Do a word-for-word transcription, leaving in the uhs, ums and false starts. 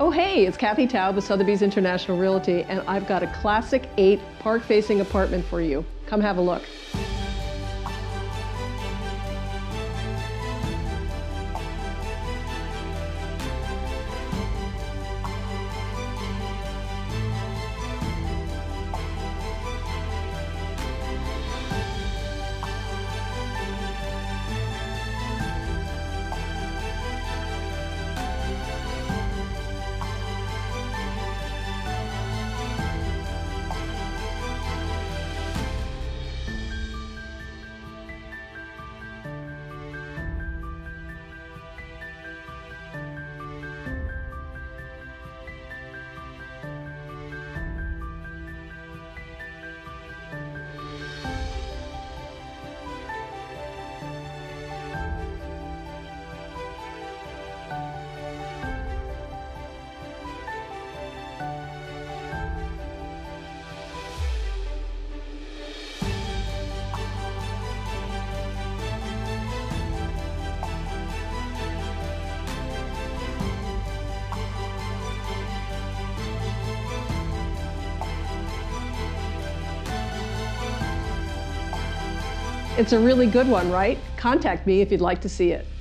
Oh hey, it's Kathy Taub with Sotheby's International Realty, and I've got a classic eight park-facing apartment for you. Come have a look. It's a really good one, right? Contact me if you'd like to see it.